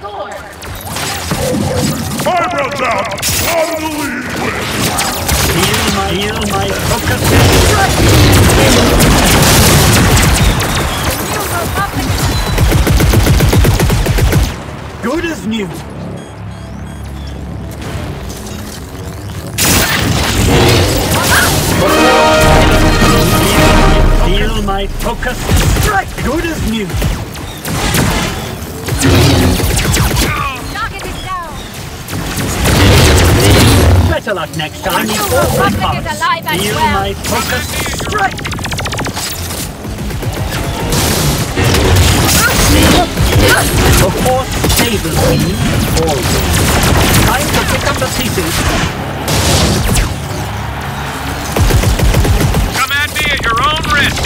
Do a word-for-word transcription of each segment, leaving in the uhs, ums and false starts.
Five rounds out! On the lead with! Feel my, feel my focus. Good as new. Feel my focus. Strike. Good as new. Better luck next time. Feel well. My focus. Strike. The force favors me always. Time to pick up the pieces. Come at me at your own risk.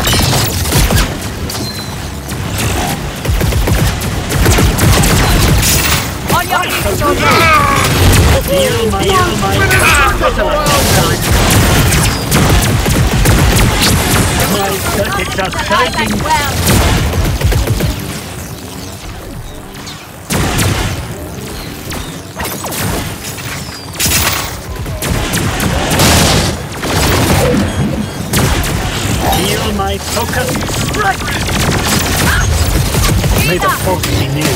On your feet, soldier. Feel my, feel my, better luck next time. My circuits are surging. Well. Feel my focus. Strike. May the force be near.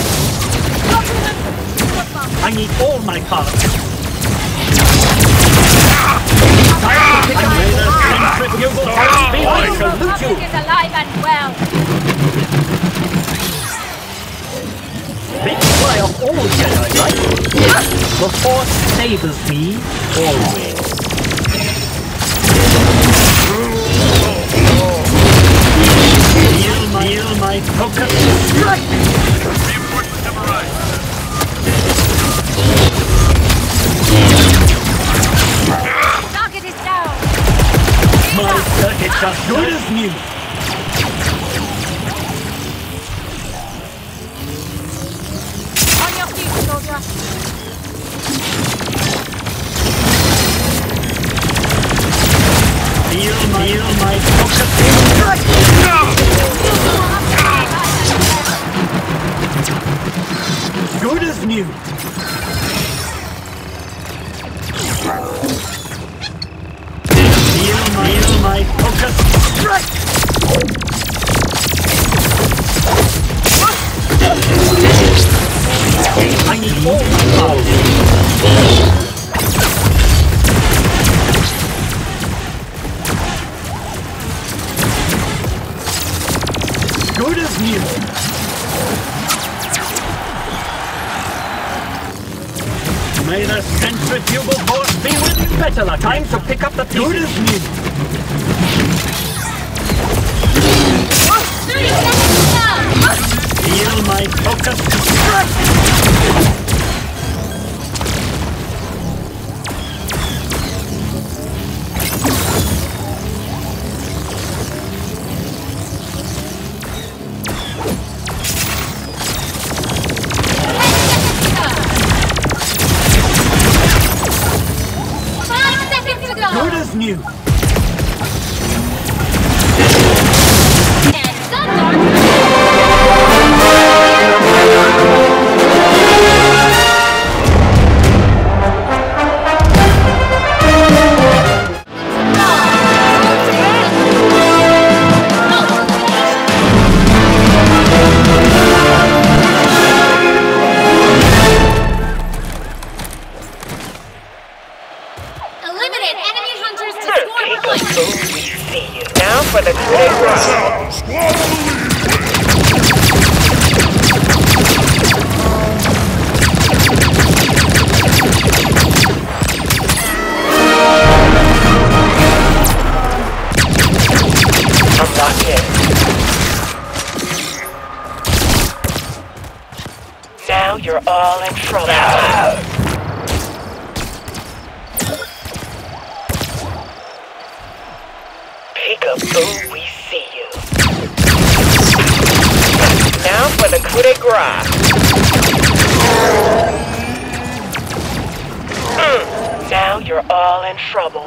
I need all my parts. Time to pick up the centrifugal force field. I salute you. Is alive and well. Big fly of all Jedi, right? The force favors me always. Feel my, feel my focus. Strike. Reinforcements have arrived. Target is down. My circuits are good as new. On your feet, soldier. Feel my, feel my focus. Strike. Good as new. Feel my, feel my focus. Strike. I need all my powers. Good as new. May the centrifugal force be with you. Better luck. Time to pick up the pieces. Good as new. thirty seconds down. Feel my focus. Strike. Five seconds to go. Good as new. And guns are eliminate enemy hunters to score points. We see you now for the great run. Squad on the I'm locked in. Now you're all in trouble. Peekaboo, we see you. Now for the coup de grace. Mm, now you're all in trouble.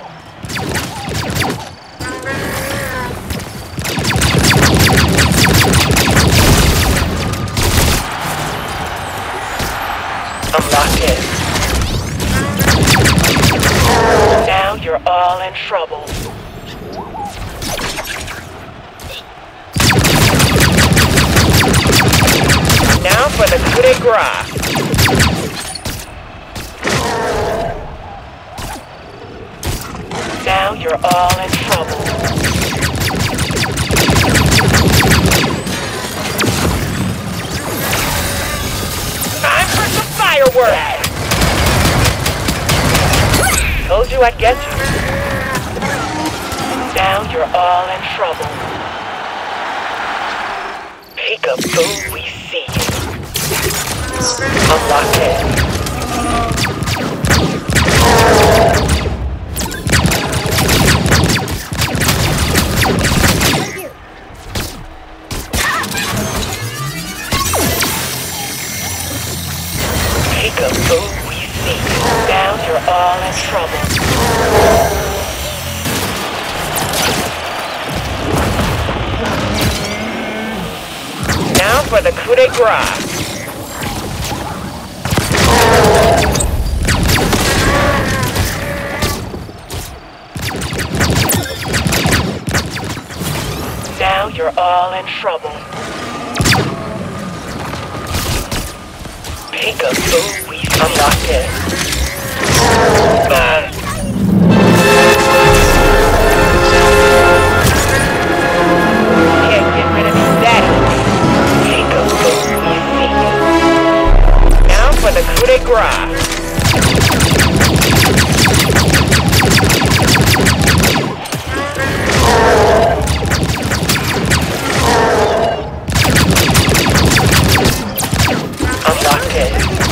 I'm locked in. Now you're all in trouble. Now for the coup de grace. Now you're all in trouble. Time for some fireworks! Told you I'd get you. Now you're all in trouble. Peekaboo, we see you. I'm locked in. Peekaboo, we see you. Now you're all in trouble. Now for the coup de grace. Now you're all in trouble. Peekaboo, we I'm locked in. Uh. Can't get rid of me, daddy. Peekaboo, we see you. Now for the coup de grace. I'm locked in.